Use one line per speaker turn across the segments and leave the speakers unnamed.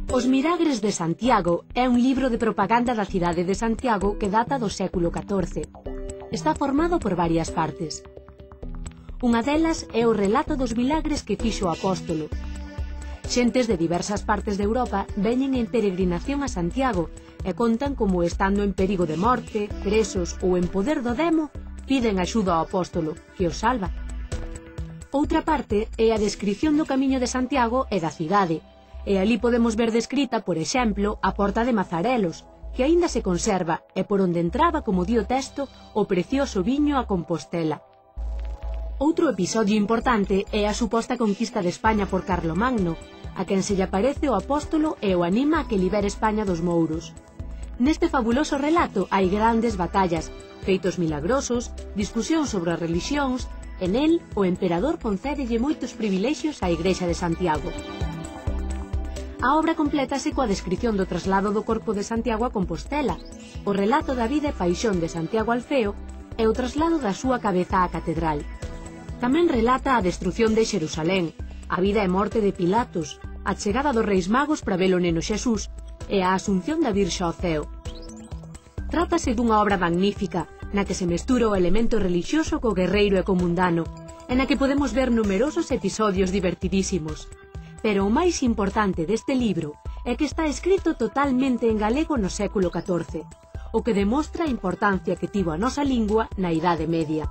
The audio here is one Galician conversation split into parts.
Os Milagres de Santiago é un libro de propaganda da cidade de Santiago que data do século XIV. Está formado por varias partes. Unha delas é o relato dos milagres que fixo o apóstolo. Xentes de diversas partes de Europa veñen en peregrinación a Santiago e contan como, estando en perigo de morte, presos ou en poder do demo, piden axuda ao apóstolo, que os salva. Outra parte é a descrición do camiño de Santiago e da cidade, e ali podemos ver descrita, por exemplo, a Porta de Mazarelos, que aínda se conserva e por onde entraba, como di o texto, o precioso viño a Compostela. Outro episodio importante é a suposta conquista de España por Carlomagno, a quen se lle aparece o apóstolo e o anima a que libere España dos mouros. Neste fabuloso relato hai grandes batallas, feitos milagrosos, discusións sobre as relixións, e nel o emperador concédelle moitos privilexios á Igrexa de Santiago. A obra complétase coa descrición do traslado do corpo de Santiago a Compostela, o relato da vida e paixón de Santiago Alfeo e o traslado da súa cabeza á catedral. Tamén relata a destrución de Xerusalén, a vida e morte de Pilatos, a chegada dos Reis Magos para ver o neno Xesús e a asunción da Virxe ao ceo. Trátase dunha obra magnífica, na que se mestura o elemento relixioso co guerreiro e co mundano, e na que podemos ver numerosos episodios divertidísimos. Pero o máis importante deste libro é que está escrito totalmente en galego no século XIV, o que demostra a importancia que tivo a nosa lingua na Idade Media.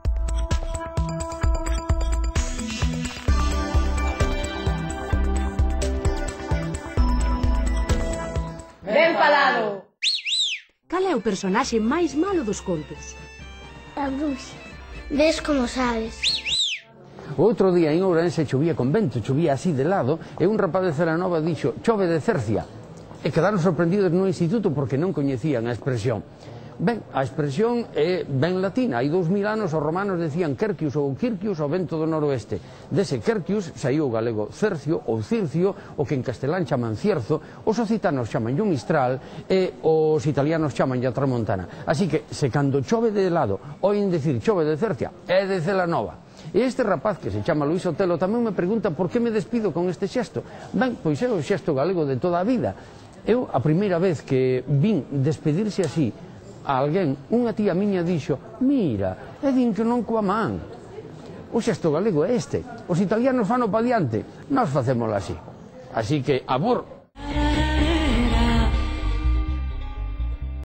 Ben falado!
Cal é o personaxe máis malo dos contos?
A bruxa. Ves como sabes.
O outro día en Ourense chovía con vento, chovía así de lado, e un rapaz de Celanova dixo: chove de cercia. E quedaron sorprendidos no instituto porque non coñecían a expresión. Ben, a expresión é ben latina. Hai 2000 anos os romanos decían Quercius ou Quircius ao vento do noroeste. Dese Quercius saiu o galego cercio ou circio, o que en castelán chaman cierzo, os occitanos chaman o mistral e os italianos chaman a tramontana. Así que, se cando chove de lado oen decir chove de cercia, é de Celanova. E este rapaz, que se chama Luís Otelo, tamén me pregunta por que me despido con este xesto. Ben, pois é o xesto galego de toda a vida. Eu, a primeira vez que vin despedirse así a alguén, unha tía miña dixo: mira, e din que non coa man. O xesto galego é este. Os italianos fano pa diante, nós facémolo así. Así que, abor